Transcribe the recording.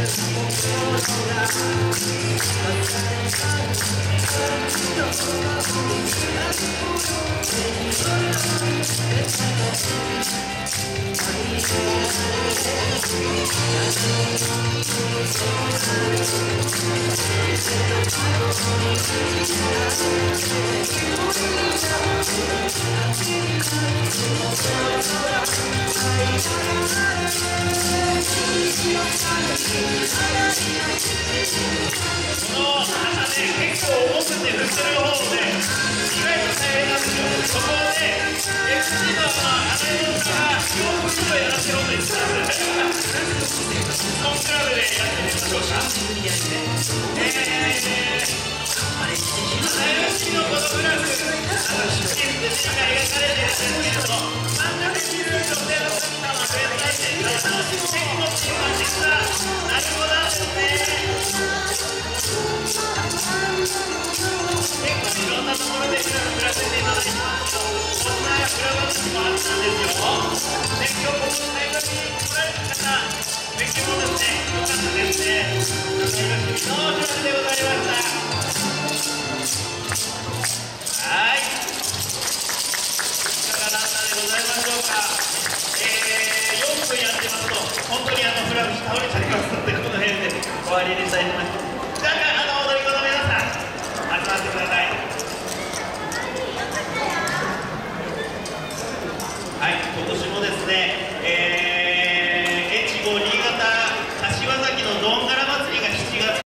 結構重くて振ってる方で意外と大変なんですよ。そこをね、FC の新井さんが4分以上やらせろと言ってたんでコンクラブでやってみましょうか。FC のこのグラフ、シフトが描かれてるんですけども、真ん中にいる女性の方は全体的な結構チーム的ななるほどですね。結構いろんなところで振らせていただいてますけど、こんなフラワーズもあったんですよ。で、今日この大学に来られた方、勉強もですね、よかったですね。大学のフラスでございました。はい。いかがだったでございましょうか。4分やってますと、本当にフラグ倒れちゃいますので、この辺で終わりにしたいと思います。